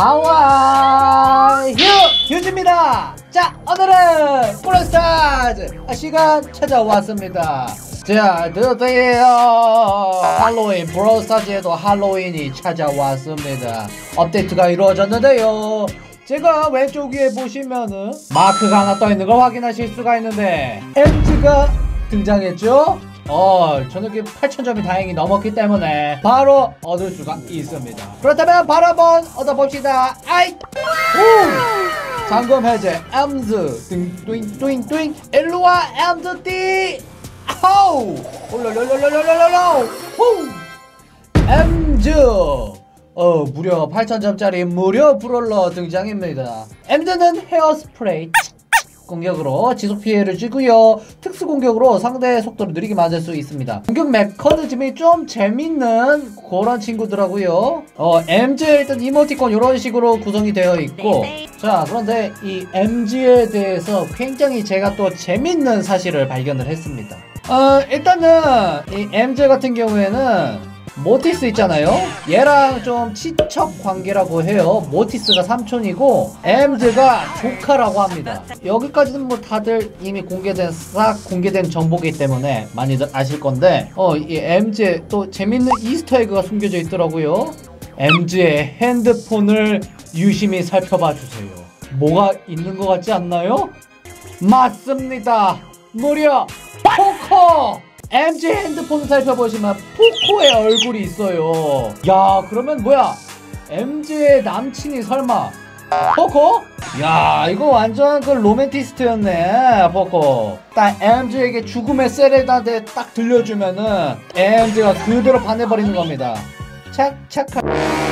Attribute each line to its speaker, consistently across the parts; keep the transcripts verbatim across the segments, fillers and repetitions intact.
Speaker 1: 하와이 휴! 휴즈입니다. 자, 오늘은 브롤스타즈 시간 찾아왔습니다. 자, 드디어 할로윈, 브롤스타즈에도 할로윈이 찾아왔습니다. 업데이트가 이루어졌는데요, 제가 왼쪽 위에 보시면은 마크가 하나 떠있는 걸 확인하실 수가 있는데 엠지가 등장했죠? 어, 저녁에 팔천 점이 다행히 넘었기 때문에 바로 얻을 수가 있습니다. 그렇다면 바로 한번 얻어봅시다. 아이! 오! 잠금 해제 엠즈 띵띵띵띵 일로와 엠즈띠 아우! 올롤롤롤롤롤롤 후! 엠즈 어, 무려 팔천 점짜리 무료 브롤러 등장입니다. 엠즈는 헤어스프레이 공격으로 지속 피해를 주고요, 특수 공격으로 상대의 속도를 느리게 만들 수 있습니다. 공격 메커니즘이 좀 재밌는 그런 친구더라고요. 어, 엠지의 일단 이모티콘 이런 식으로 구성이 되어 있고, 자, 그런데 이 엠지에 대해서 굉장히 제가 또 재밌는 사실을 발견을 했습니다. 어, 일단은 이 엠지 같은 경우에는 모티스 있잖아요, 얘랑 좀 친척 관계라고 해요. 모티스가 삼촌이고 엠즈가 조카라고 합니다. 여기까지는 뭐 다들 이미 공개된 싹 공개된 정보이기 때문에 많이들 아실 건데, 어, 이 엠즈에 또 재밌는 이스터에그가 숨겨져 있더라고요. 엠즈의 핸드폰을 유심히 살펴봐 주세요. 뭐가 있는 것 같지 않나요? 맞습니다, 무려 포코! 엠지 핸드폰을 살펴보시면 포코의 얼굴이 있어요. 야, 그러면 뭐야, 엠지의 남친이 설마 포코? 야, 이거 완전 그 로맨티스트였네, 포코. 딱 엠지에게 죽음의 세레나데 딱 들려주면은 엠지가 그대로 반해버리는 겁니다. 착착한.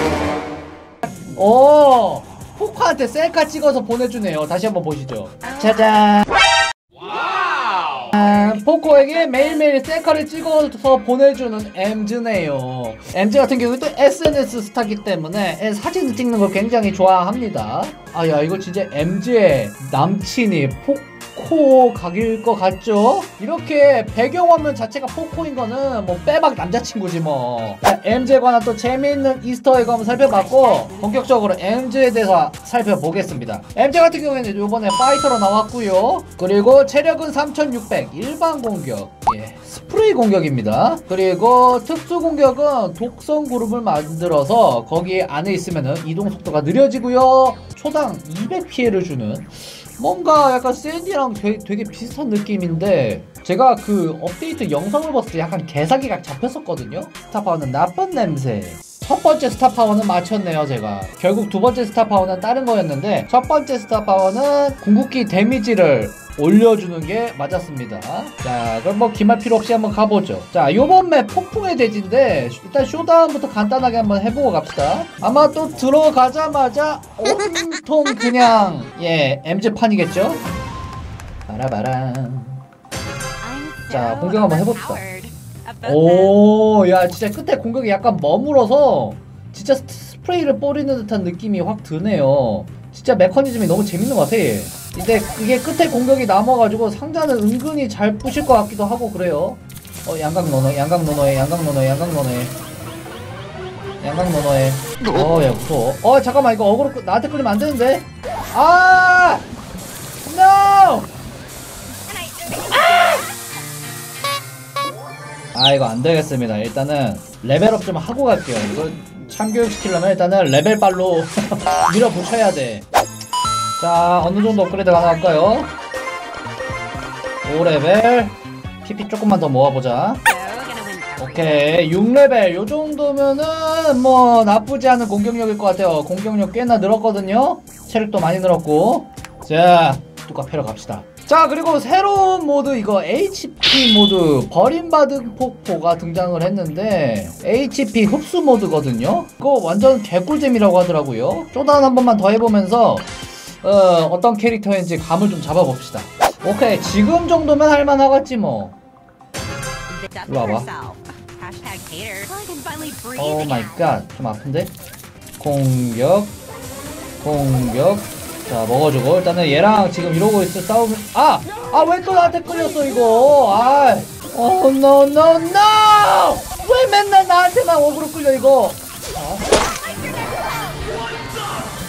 Speaker 1: 오, 포코한테 셀카 찍어서 보내주네요. 다시 한번 보시죠. 짜잔. 아, 포코에게 매일매일 셀카를 찍어서 보내주는 엠즈네요. 엠즈 같은 경우는 또 에스엔에스 스타기 때문에 사진을 찍는 걸 굉장히 좋아합니다. 아, 야, 이거 진짜 엠즈의 남친이 포코 각일 것 같죠? 이렇게 배경화면 자체가 포코인 거는 뭐 빼박 남자친구지 뭐. 자, 엠즈에 관한 또 재미있는 이스터에그 한번 살펴봤고, 본격적으로 엠즈에 대해서 살펴보겠습니다. 엠즈 같은 경우에는 이번에 파이터로 나왔고요, 그리고 체력은 삼천육백, 일반 공격, 예, 스프레이 공격입니다. 그리고 특수 공격은 독성 그룹을 만들어서 거기 안에 있으면은 이동 속도가 느려지고요, 초당 이백 피해를 주는, 뭔가 약간 샌디랑 되게, 되게 비슷한 느낌인데, 제가 그 업데이트 영상을 봤을 때 약간 개사기가 잡혔었거든요. 스타파워는 나쁜 냄새, 첫 번째 스타파워는 맞췄네요. 제가 결국 두 번째 스타파워는 다른 거였는데, 첫 번째 스타파워는 궁극기 데미지를 올려주는 게 맞았습니다. 자, 그럼 뭐 기말 필요 없이 한번 가보죠. 자, 요번 맵 폭풍의 대지인데 일단 쇼다운부터 간단하게 한번 해보고 갑시다. 아마 또 들어가자마자 온통 그냥 예 엠지판이겠죠? 바라바람. 자, 공격 한번 해봅시다. 오, 야, 진짜 끝에 공격이 약간 머물어서 진짜 스프레이를 뿌리는 듯한 느낌이 확 드네요. 진짜 메커니즘이 너무 재밌는 것 같아. 근데 이게 끝에 공격이 남아가지고 상자는 은근히 잘 부실 것 같기도 하고 그래요. 어, 양각 노노, 양각 노노해, 양각 노노해, 양각 노노해, 양각 노노해. 어, 야, 무서워. 어, 잠깐만, 이거 어그로 끄, 나한테 끌리면 안 되는데. 아, no! 아, 이거 안 되겠습니다. 일단은 레벨업 좀 하고 갈게요. 이거 참교육 시키려면 일단은 레벨빨로 밀어붙여야 돼. 자, 어느 정도 업그레이드 가능할까요? 오 레벨. 피피 조금만 더 모아보자. 오케이, 육 레벨. 요 정도면은 뭐 나쁘지 않은 공격력일 것 같아요. 공격력 꽤나 늘었거든요. 체력도 많이 늘었고. 자, 뚜까 패러 갑시다. 자, 그리고 새로운 모드, 이거 에이치피 모드, 버림받은 폭포가 등장을 했는데 에이치피 흡수 모드거든요. 이거 완전 개꿀잼이라고 하더라고요. 쇼다운 한 번만 더 해보면서 어, 어떤 캐릭터인지 감을 좀 잡아봅시다. 오케이, 지금 정도면 할만하겠지 뭐. 일로 와봐. 오 마이 갓, 좀 아픈데? 공격, 공격. 자, 먹어주고. 일단은 얘랑 지금 이러고 있어, 싸우면. 아! 아, 왜 또 나한테 끌렸어 이거. 아, 어, 노, 노, 노! 왜 맨날 나한테만 어그로 끌려 이거. 자.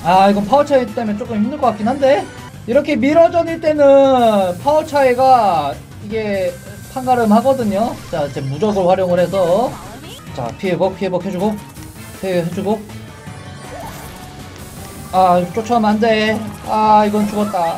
Speaker 1: 아 이건 파워 차이 때문에 조금 힘들 것 같긴 한데 이렇게 미러전일 때는 파워 차이가 이게 판가름 하거든요. 자 이제 무적을 활용을 해서 자 피해복 피해복 해주고 피해주고 아 쫓아오면 안돼. 아 이건 죽었다.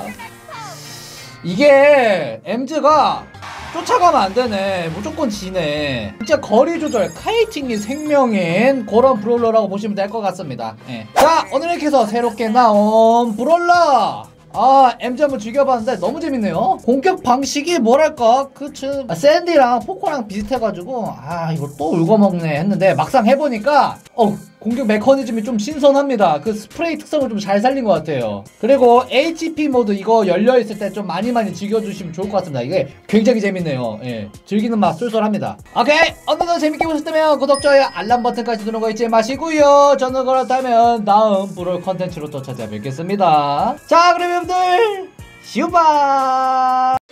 Speaker 1: 이게 엠즈가 쫓아가면 안되네. 무조건 지네. 진짜 거리 조절 카이팅이 생명인 그런 브롤러라고 보시면 될 것 같습니다. 예. 자 오늘 이렇게 해서 새롭게 나온 브롤러 아 엠지 한번 즐겨봤는데 너무 재밌네요. 공격 방식이 뭐랄까 그치 아, 샌디랑 포코랑 비슷해가지고 아 이거 또 울고먹네 했는데 막상 해보니까 어 공격 메커니즘이 좀 신선합니다. 그 스프레이 특성을 좀 잘 살린 것 같아요. 그리고 에이치피 모드 이거 열려있을 때 좀 많이 많이 즐겨주시면 좋을 것 같습니다. 이게 굉장히 재밌네요. 예, 즐기는 맛 쏠쏠합니다. 오케이 오늘도 재밌게 보셨다면 구독, 좋아요, 알람 버튼까지 누르는 거 잊지 마시고요. 저는 그렇다면 다음 브롤 컨텐츠로 또 찾아뵙겠습니다. 자 그럼 여러분들 슈바